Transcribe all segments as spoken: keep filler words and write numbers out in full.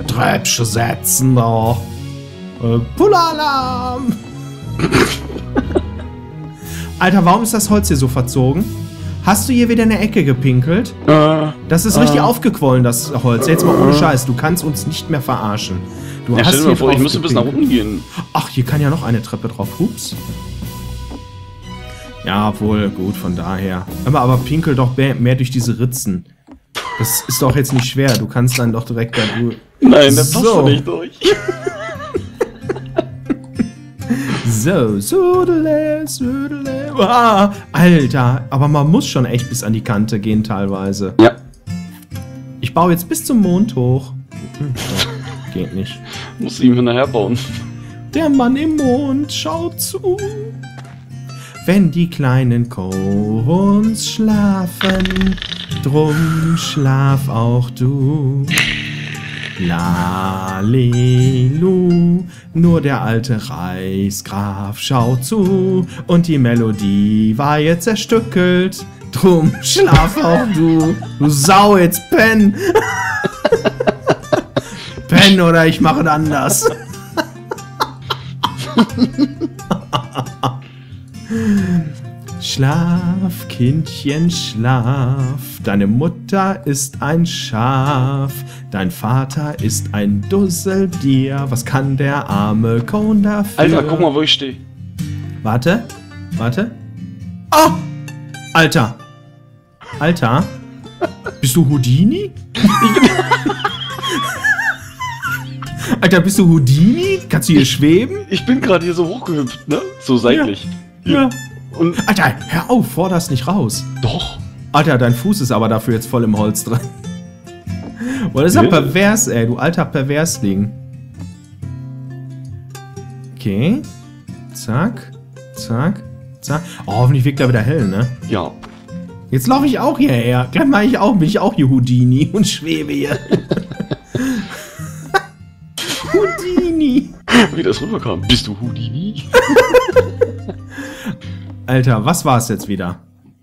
Treppchen setzen da. Äh, Pullalarm! Alter, warum ist das Holz hier so verzogen? Hast du hier wieder eine Ecke gepinkelt? Äh, das ist äh, richtig aufgequollen, das Holz. Jetzt mal ohne Scheiß, du kannst uns nicht mehr verarschen. Du ja, hast stell dir mal vor, ich müsste bis nach unten gehen. Ach, hier kann ja noch eine Treppe drauf. Ups. Ja, wohl, gut, von daher. Aber, aber pinkel doch mehr, mehr durch diese Ritzen. Das ist doch jetzt nicht schwer. Du kannst dann doch direkt da durch. Nein, der passt doch nicht durch. So, sudele, sudele. Ah, Alter, aber man muss schon echt bis an die Kante gehen teilweise. Ja. Ich baue jetzt bis zum Mond hoch. Hm, ja, geht nicht. Muss ihm hinterher bauen. Der Mann im Mond schaut zu. Wenn die kleinen Korons schlafen, drum schlaf auch du. Lalelu, nur der alte Reichsgraf schaut zu und die Melodie war jetzt zerstückelt, drum schlaf auch du. Du Sau, jetzt penn! Penn oder ich mache es anders. Schlaf, Kindchen, schlaf, deine Mutter ist ein Schaf, dein Vater ist ein Dusseldier, was kann der arme Cone dafür? Alter, guck mal, wo ich stehe. Warte, warte. Oh! Alter! Alter? Bist du Houdini? Alter, bist du Houdini? Kannst du hier schweben? Ich bin gerade hier so hochgehüpft, ne? So seitlich. Ja. ja. Und Alter, hör auf, forder das nicht raus. Doch. Alter, dein Fuß ist aber dafür jetzt voll im Holz drin. Boah, das ist ja pervers, ey, du alter Perversling. Okay. Zack, zack, zack. Oh, hoffentlich wirkt er wieder hell, ne? Ja. Jetzt laufe ich auch hierher. Gleich mache ich auch, bin ich auch hier Houdini und schwebe hier. Houdini. Wie das rüberkam. Bist du Houdini? Alter, was war es jetzt wieder?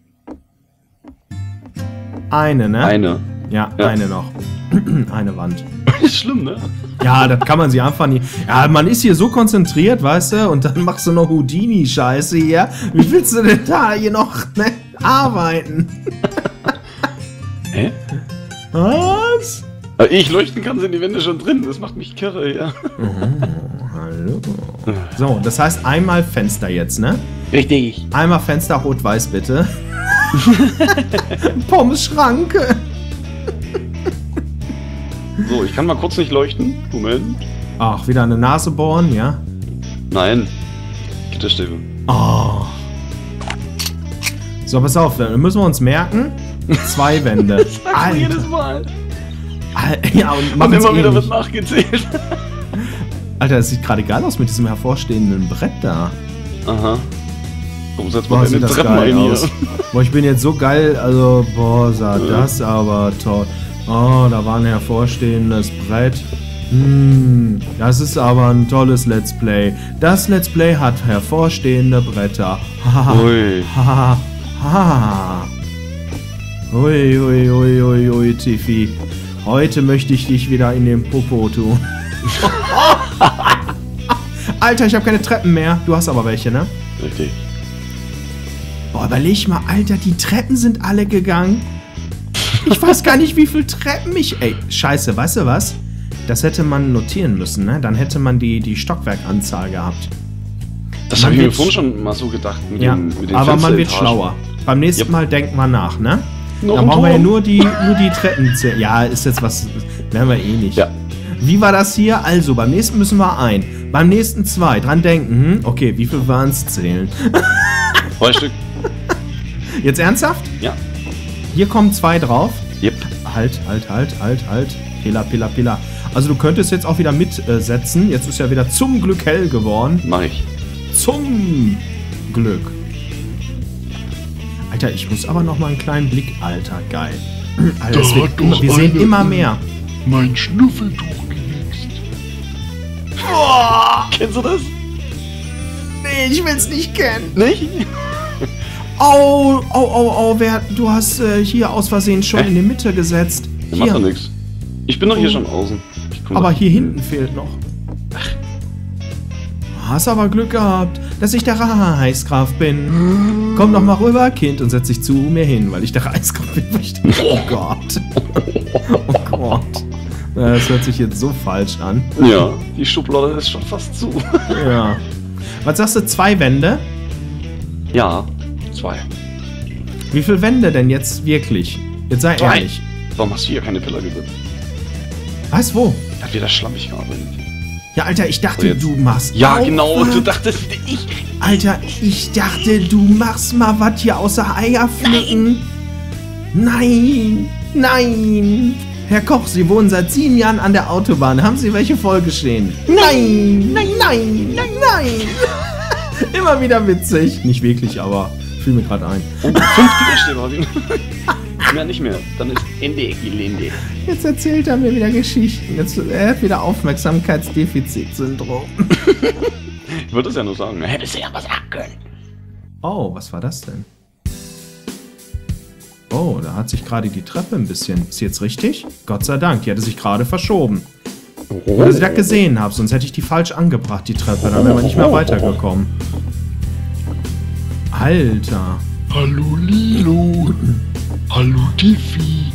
Eine, ne? Eine. Ja, ja. eine noch. Eine Wand. Ist schlimm, ne? Ja, das kann man sich einfach nicht... Ja, man ist hier so konzentriert, weißt du? Und dann machst du noch Houdini-Scheiße hier. Wie willst du denn da hier noch ne, arbeiten? Hä? Was? Ich leuchten kann, sind die Wände schon drin. Das macht mich kirre, ja. Oh, hallo. So, das heißt einmal Fenster jetzt, ne? Richtig. Einmal Fenster rot-weiß, bitte. Pommes-Schranke. So, ich kann mal kurz nicht leuchten. Moment. Ach, wieder eine Nase bohren, ja? Nein. Gitterstäbe. Oh. So, pass auf, dann müssen wir uns merken. Zwei Wände. Das sagst du jedes Mal. Ja, und machen immer wieder wird nachgezählt. Alter, das sieht gerade geil aus mit diesem hervorstehenden Brett da. Aha. Komm, setz Boah, mal deine Treppen ein hier. Boah, ich bin jetzt so geil, also, boah, sah ja. das aber toll. Oh, da war ein hervorstehendes Brett. Hm, das ist aber ein tolles Let's Play. Das Let's Play hat hervorstehende Bretter. Haha. Ui. Haha. Haha. Ui, ui, ui, ui, ui, Tiffy. Heute möchte ich dich wieder in den Popo tun. Alter, ich habe keine Treppen mehr. Du hast aber welche, ne? Richtig. Boah, überleg mal, Alter, die Treppen sind alle gegangen. Ich weiß gar nicht, wie viele Treppen ich... Ey, scheiße, weißt du was? Das hätte man notieren müssen, ne? Dann hätte man die, die Stockwerkanzahl gehabt. Das habe ich mir vorhin schon mal so gedacht. Mit ja, den, mit den aber man wird schlauer. Beim nächsten yep. Mal denkt man nach, ne? Noch Dann brauchen wir ja nur die, nur die Treppen zählen. Ja, ist jetzt was... Werden wir eh nicht. Ja. Wie war das hier? Also, beim nächsten müssen wir ein. Beim nächsten zwei. Dran denken. Hm? Okay, wie viel waren es zählen? Zwei Stück. Jetzt ernsthaft? Ja. Hier kommen zwei drauf. Yep. Halt, halt, halt, halt, halt. Pilla, pilla, pilla. Also du könntest jetzt auch wieder mitsetzen. Jetzt ist ja wieder zum Glück hell geworden. Mach ich. Zum Glück. Alter, ich muss aber noch mal einen kleinen Blick. Alter, geil. Alter, es wird immer, wir sehen immer mehr. Mein Schnüffeltuch gemixt. Oh, kennst du das? Nee, ich will's nicht kennen. Nicht? Oh, oh, oh, oh, wer, du hast äh, hier aus Versehen schon äh? in die Mitte gesetzt. Der macht doch nix. Ich bin doch hier oh. schon außen. Ich Aber hier hinten fehlt noch. Ach. Hast aber Glück gehabt, dass ich der Reichsgraf bin. Komm doch mal rüber, Kind, und setz dich zu mir hin, weil ich der Reichsgraf bin. Oh Gott. Oh Gott. Das hört sich jetzt so falsch an. Ja, die Schublade ist schon fast zu. Ja. Was sagst du, zwei Wände? Ja, zwei. Wie viele Wände denn jetzt wirklich? Jetzt sei Drei. ehrlich. Warum hast du hier keine Pillar gesetzt? Was, wo? Hat wieder schlammig gearbeitet. Ja, Alter, ich dachte, So, du machst... Ja, auch genau, was. du dachtest, ich... Alter, ich dachte, du machst mal was hier außer Eier pflücken. Nein, nein. Herr Koch, Sie wohnen seit sieben Jahren an der Autobahn. Haben Sie welche vollgeschehen? Nein, nein, nein, nein, nein. Immer wieder witzig. Nicht wirklich, aber fiel mir gerade ein. Oh, fünf Widerstände. Mehr nicht mehr. Dann ist Ende Gelände. Jetzt erzählt er mir wieder Geschichten. Jetzt, er hat wieder Aufmerksamkeitsdefizitsyndrom. Ich würde es ja nur sagen. Hättest du ja was sagen können. Oh, was war das denn? Oh, da hat sich gerade die Treppe ein bisschen... Ist jetzt richtig? Gott sei Dank, die hatte sich gerade verschoben. Oh. Dass ich das gesehen habe, sonst hätte ich die falsch angebracht, die Treppe. Dann wären wir nicht mehr weitergekommen. Alter. Hallo Lilo. Hallo Tiffy.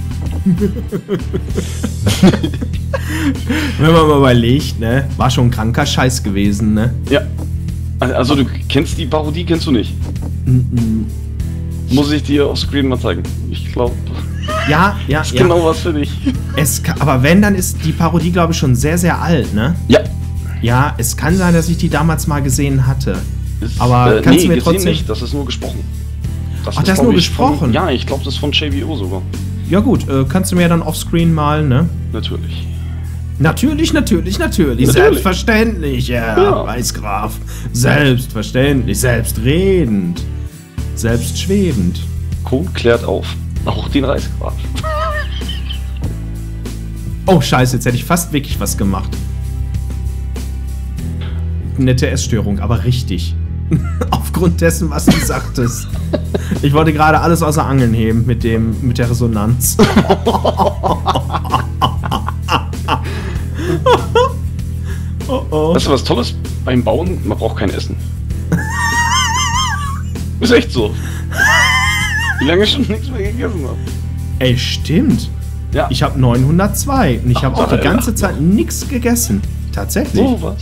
Wenn man mal überlegt, ne? War schon ein kranker Scheiß gewesen, ne? Ja. Also du kennst die Parodie, kennst du nicht? Mm-mm. Muss ich dir auf Screen mal zeigen. Ich glaube... Ja, ja, ist ja. genau was für dich. Es kann, aber wenn, dann ist die Parodie, glaube ich, schon sehr, sehr alt, ne? Ja. Ja, es kann sein, dass ich die damals mal gesehen hatte. Ist, aber äh, kannst nee, du mir gesehen trotzdem... nicht, das ist nur gesprochen. Das Ach, das ist nur gesprochen? Von, ja, ich glaube, das ist von J B O sogar. Ja gut, äh, kannst du mir dann offscreen malen, ne? Natürlich. Natürlich, natürlich, natürlich. Natürlich. Selbstverständlich, ja, Ja. Reichsgraf. Selbstverständlich, selbstredend. Selbstschwebend. Code klärt auf. Auch den Reichsgraf. Oh, scheiße, jetzt hätte ich fast wirklich was gemacht. Nette Essstörung, aber richtig. Aufgrund dessen, was du sagtest. Ich wollte gerade alles außer Angeln heben mit dem, mit der Resonanz. Oh oh. Weißt du, was Tolles beim Bauen? Man braucht kein Essen. Ist echt so. Wie lange ich schon nichts mehr gegessen habe. Ey, stimmt. Ja. Ich habe neunhundertzwei und ich Ach, habe auch die Alter. ganze Zeit nichts gegessen. Tatsächlich. So was.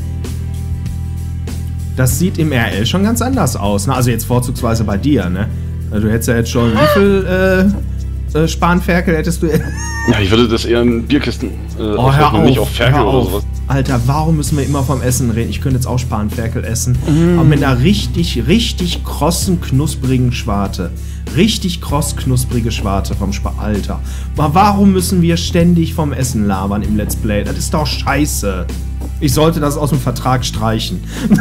Das sieht im R L schon ganz anders aus. Ne? Also jetzt vorzugsweise bei dir, ne? Du hättest ja jetzt schon, wie viel äh, äh, Spanferkel hättest du... Ja, ich würde das eher in Bierkisten äh, Oh, aufwerfen hör und auf, nicht auf Ferkel hör oder auf. sowas. Alter, warum müssen wir immer vom Essen reden? Ich könnte jetzt auch Spanferkel essen. Mm. Aber mit einer richtig, richtig krossen, knusprigen Schwarte. Richtig kross, knusprige Schwarte vom Spa... Alter. Aber warum müssen wir ständig vom Essen labern im Let's Play? Das ist doch scheiße. Ich sollte das aus dem Vertrag streichen.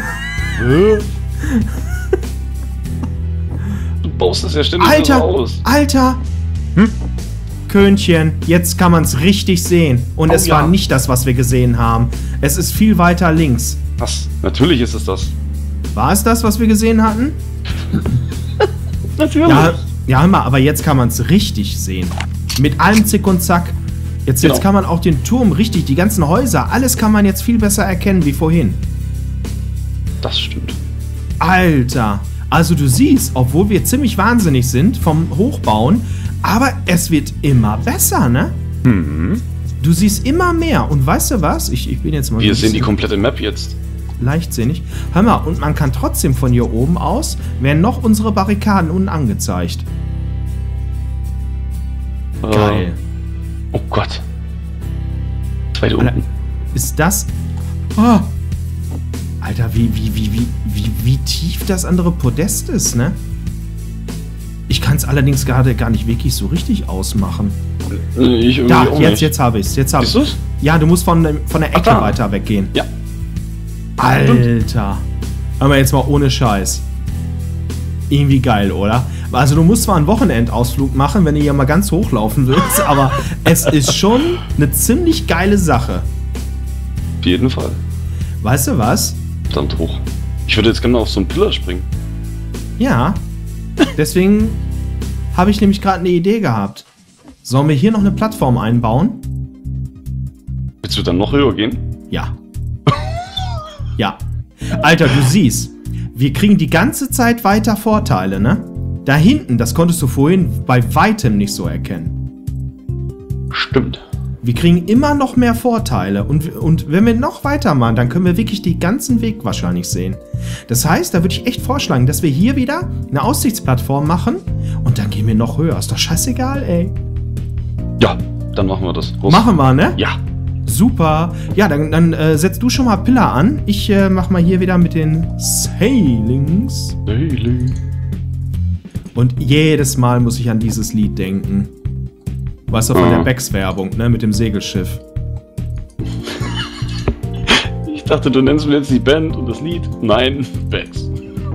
Du baust das ja ständig Alter, so aus. Alter. Hm? Könchen, jetzt kann man es richtig sehen. Und Oh, es ja. war nicht das, was wir gesehen haben. Es ist viel weiter links. Was? Natürlich ist es das. War es das, was wir gesehen hatten? Natürlich. Ja, ja, hör mal, aber jetzt kann man es richtig sehen. Mit allem Zick und Zack. Jetzt, Genau. jetzt kann man auch den Turm richtig, die ganzen Häuser, alles kann man jetzt viel besser erkennen wie vorhin. Das stimmt. Alter, also du siehst, obwohl wir ziemlich wahnsinnig sind vom Hochbauen, aber es wird immer besser, ne? Mhm. Du siehst immer mehr. Und weißt du was? Ich, ich bin jetzt mal Wir so ein sehen die bisschen komplette Map jetzt. leichtsinnig. Hör mal, und man kann trotzdem von hier oben aus, werden noch unsere Barrikaden unten angezeigt. Geil. Äh, oh Gott. Zweite Alter, unten. ist das... Oh. Alter, wie, wie, wie, wie, wie, wie tief das andere Podest ist, ne? Ich kann es allerdings gerade gar nicht wirklich so richtig ausmachen. Äh, Ich irgendwie Da, auch jetzt, nicht. jetzt habe ich es. Jetzt hab Siehst ich's. du's? Ja, du musst von, dem- von der Ecke da. weiter weggehen. Ja. Alter. Aber jetzt mal ohne Scheiß. Irgendwie geil, oder? Also du musst zwar einen Wochenendausflug machen, wenn du hier mal ganz hochlaufen willst, aber es ist schon eine ziemlich geile Sache. Auf jeden Fall. Weißt du was? Verdammt hoch. Ich würde jetzt gerne auf so einen Pillar springen. Ja. Deswegen habe ich nämlich gerade eine Idee gehabt. Sollen wir hier noch eine Plattform einbauen? Willst Es wird dann noch höher gehen? Ja. Ja. Alter, du siehst, wir kriegen die ganze Zeit weiter Vorteile, ne? Da hinten, das konntest du vorhin bei weitem nicht so erkennen. Stimmt. Wir kriegen immer noch mehr Vorteile. Und, und wenn wir noch weitermachen, dann können wir wirklich den ganzen Weg wahrscheinlich sehen. Das heißt, da würde ich echt vorschlagen, dass wir hier wieder eine Aussichtsplattform machen und dann gehen wir noch höher. Ist doch scheißegal, ey. Ja, dann machen wir das. Los. Machen wir, ne? Ja. Super. Ja, dann, dann äh, setzt du schon mal Pillar an. Ich äh, mach mal hier wieder mit den Sailings. Sailing. Und jedes Mal muss ich an dieses Lied denken. Weißt du, von ah. der Becks-Werbung, ne? Mit dem Segelschiff. Ich dachte, du nennst mir jetzt die Band und das Lied. Nein, Becks.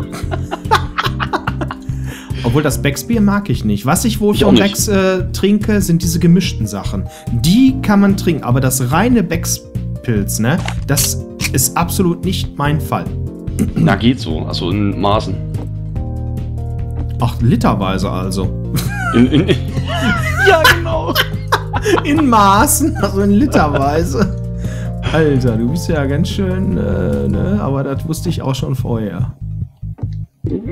Obwohl, das Becks-Bier mag ich nicht. Was ich wohl Ich von auch nicht. Becks äh, trinke, sind diese gemischten Sachen. Die kann man trinken, aber das reine Becks-Pilz, ne? Das ist absolut nicht mein Fall. Na, geht so. Also in Maßen. Ach, literweise also. In, in, in ja, genau. In Maßen, also in literweise. Alter, du bist ja ganz schön, äh, ne? Aber das wusste ich auch schon vorher. Du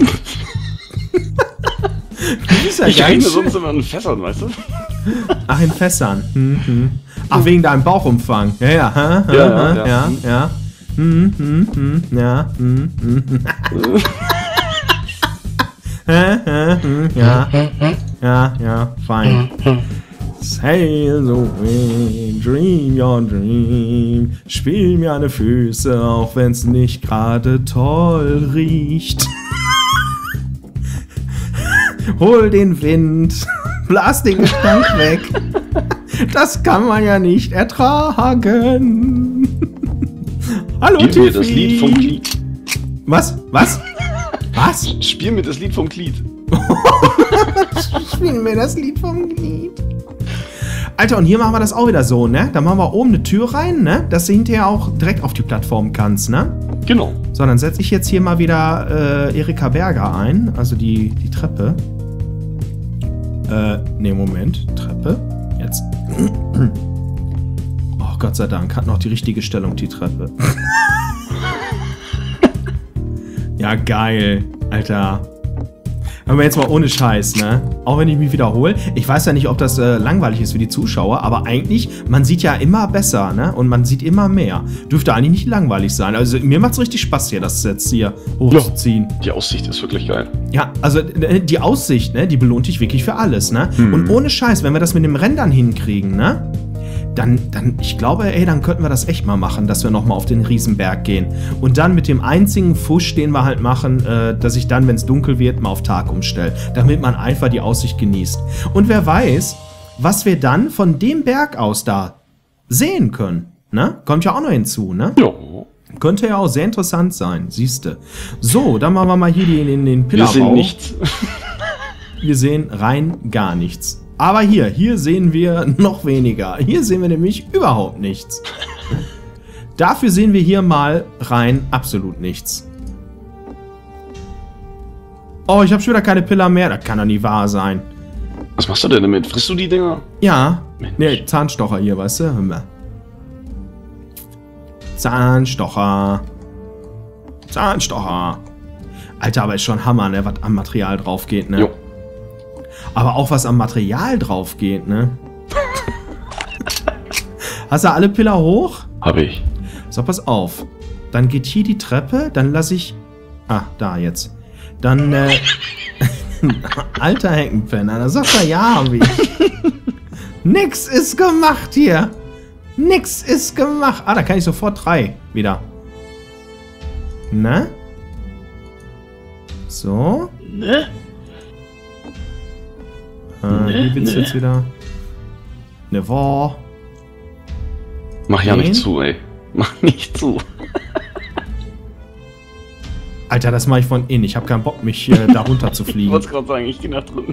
bist ja Ich ganz rede schön. sonst immer in Fässern, weißt du? Ach, in Fässern. Hm, hm. Ach, wegen deinem Bauchumfang. Ja, ja. Ha, ha, Ja, ha, ja, ja, ja. Hm, hm, hm, ja, hm, hm, hm. Hä, hä, hm, ja, ja, ja, fein. Sail away, dream your dream. Spiel mir an die Füße, auch wenn's nicht gerade toll riecht. Hol den Wind, blas den Gestank weg. Das kann man ja nicht ertragen. Hallo, Spiel mir Tiffy. das Lied vom Glied. Was? Was? Was? Spiel mir das Lied vom Glied. Spielen mir das Lied vom Glied. Alter, und hier machen wir das auch wieder so, ne? Da machen wir oben eine Tür rein, ne? Dass du hinterher auch direkt auf die Plattform kannst, ne? Genau. So, dann setze ich jetzt hier mal wieder äh, Erika Berger ein. Also die, die Treppe. Äh, ne, Moment. Treppe. Jetzt. Oh, Gott sei Dank. Hat noch die richtige Stellung, die Treppe. Ja, geil. Alter. Aber jetzt mal ohne Scheiß, ne? Auch wenn ich mich wiederhole. Ich weiß ja nicht, ob das äh, langweilig ist für die Zuschauer, aber eigentlich, man sieht ja immer besser, ne? Und man sieht immer mehr. Dürfte eigentlich nicht langweilig sein. Also mir macht's richtig Spaß hier, das jetzt hier hochzuziehen. Ja, die Aussicht ist wirklich geil. Ja, also äh, die Aussicht, ne? Die belohnt dich wirklich für alles, ne? Hm. Und ohne Scheiß, wenn wir das mit dem Rendern hinkriegen, ne? Dann, dann, ich glaube, ey, dann könnten wir das echt mal machen, dass wir nochmal auf den Riesenberg gehen. Und dann mit dem einzigen Fusch, den wir halt machen, äh, dass ich dann, wenn es dunkel wird, mal auf Tag umstelle. Damit man einfach die Aussicht genießt. Und wer weiß, was wir dann von dem Berg aus da sehen können. Ne? Kommt ja auch noch hinzu, ne? Ja. Könnte ja auch sehr interessant sein, siehste. So, dann machen wir mal hier den, den, den Wir Pillarbau. sehen nichts. Wir sehen rein gar nichts. Aber hier, hier sehen wir noch weniger. Hier sehen wir nämlich überhaupt nichts. Dafür sehen wir hier mal rein absolut nichts. Oh, ich habe schon wieder keine Pillar mehr. Das kann doch nie wahr sein. Was machst du denn damit? Frisst du die Dinger? Ja, Mensch. ne, Zahnstocher hier, weißt du? Hör mal. Zahnstocher. Zahnstocher. Alter, aber ist schon Hammer, ne, was am Material drauf geht, ne? Jo. Aber auch was am Material drauf geht, ne? Hast du alle Pillar hoch? Hab ich. So, pass auf. Dann geht hier die Treppe, dann lasse ich... Ah, da jetzt. Dann, äh... Alter Heckenpenner, da sagt er, ja, hab ich. Nix ist gemacht hier. Nix ist gemacht. Ah, da kann ich sofort drei wieder. Ne? So. Ne? Äh, hier wird's Ne? jetzt wieder... Ne, wo? Mach ja Den? nicht zu, ey. Mach nicht zu. Alter, das mache ich von innen. Ich habe keinen Bock, mich äh, da runter zu Ich fliegen. wollte gerade sagen, ich geh nach drin.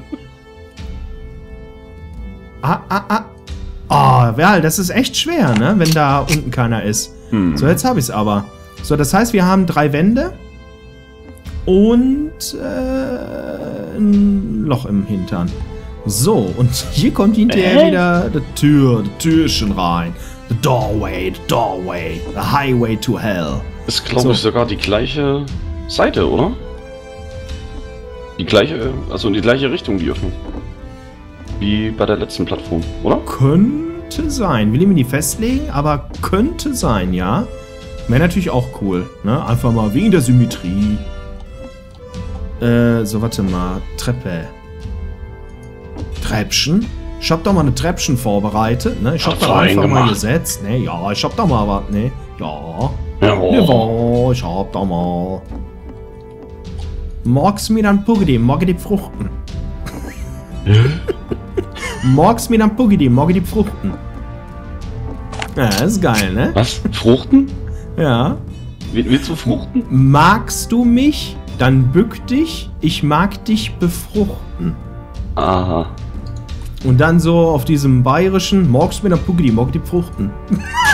Ah, ah, ah. Oh, ja, das ist echt schwer, ne? Wenn da unten keiner ist. Hm. So, jetzt habe ich es aber. So, das heißt, wir haben drei Wände und äh, ein Loch im Hintern. So, und hier kommt hinterher Äh? wieder die Tür, die Türchen rein. The doorway, the doorway, the highway to hell. Ist, glaube So. ich, sogar die gleiche Seite, oder? Die gleiche, also in die gleiche Richtung, die Öffnung. Wie bei der letzten Plattform, oder? Könnte sein. Will ich mir nicht festlegen, aber könnte sein, ja. Wäre natürlich auch cool, ne? Einfach mal wegen der Symmetrie. Äh, so, warte mal. Treppe. Treppchen? Ich hab doch mal eine Treppchen vorbereitet, ne? Ich hab Ach, da einfach mal gemacht. gesetzt, ne? Ja, ich hab da mal was, ne? Ja. Ja, Ja, ich hab da mal. Magst du mir dann Pugedi, mag ich die Fruchten? Magst du mir dann Pugedi, mag ich die Fruchten? Ja, das ist geil, ne? Was? Fruchten? Ja. Will- Willst du Fruchten? Magst du mich? Dann bück dich. Ich mag dich befruchten. Aha. Und dann so auf diesem bayerischen, magst du mir dann Pugedi, mag ich die Fruchten?